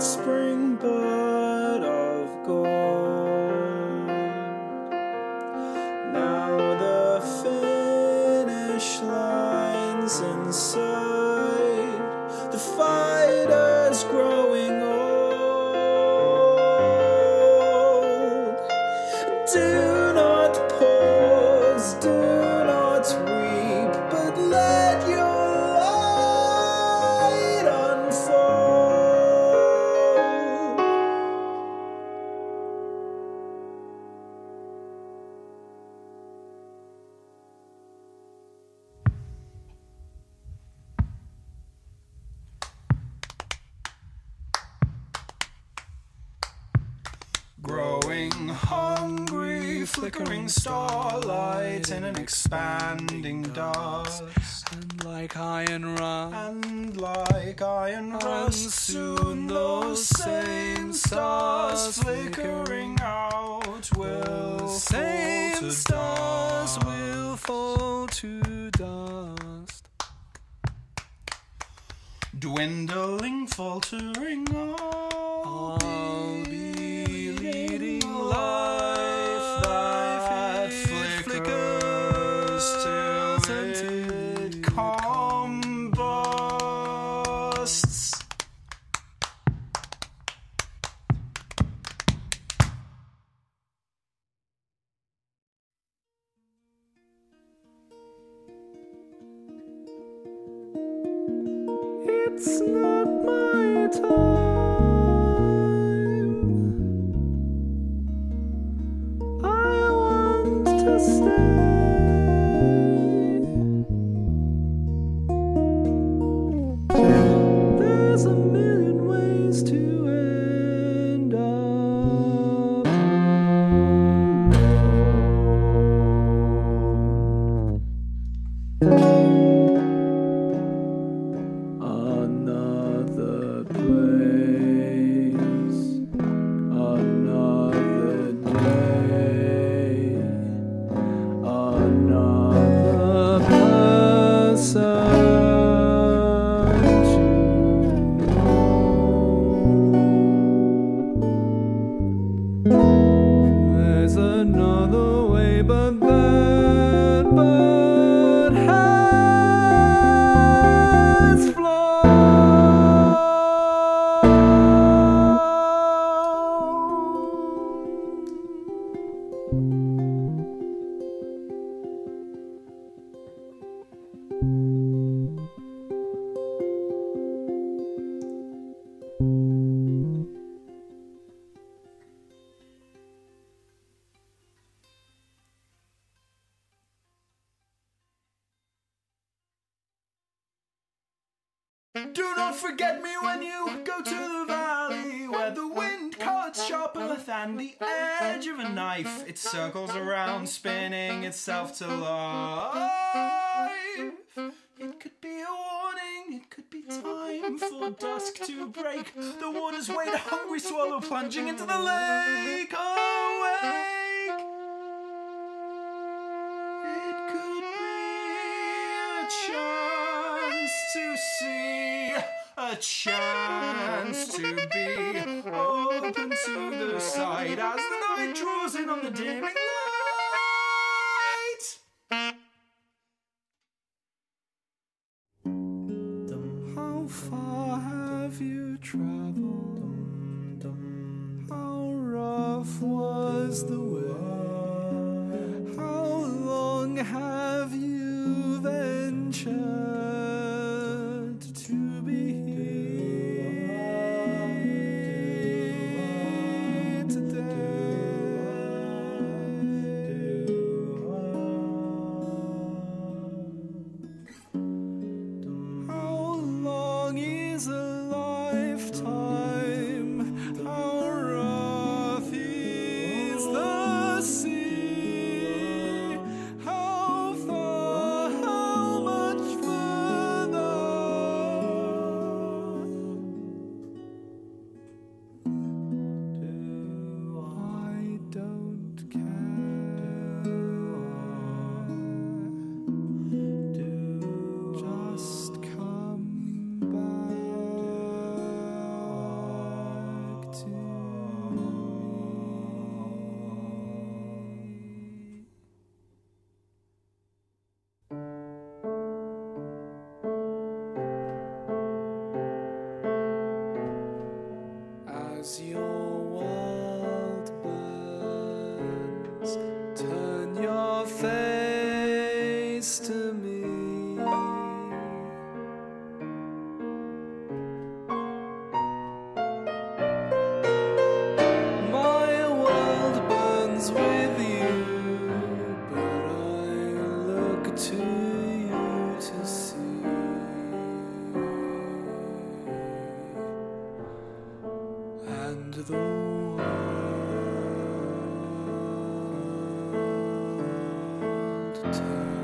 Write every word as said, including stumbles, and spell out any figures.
spring bud of gold. Now the finish line's in sight, the fighter's growing old. Do not pause, do not weep, but let your light unfold. Growing hungry, flickering starlight in an expanding dusk. And like iron rust, And like iron rust, soon those same stars flickering out will same fall to stars dust. will fall to dust. Dwindling, faltering, I'll I'll be leading life that flickers till it combusts. It's not my time. I want to stay. There's a million ways to end up another place, another day, another person to know. There's another way, but that bird has Do not forget me when you go to the valley, where the wind cuts sharper than the edge of a knife. It circles around, spinning itself to life. It could be a warning, it could be time for dusk to break. The water's weight, a hungry swallow plunging into the lake. Awake! It could be a chance to see, a chance to be open to the sight as the night draws in on the dimming light. How far have you traveled? How rough was the way? How long have you ventured to be here today? How long is a lifetime? How rough is the sea? How far, how much further? I don't care. Just come back. as your wild birds turn your face to me. My world burns with you, but I look to you to see. And the world turns.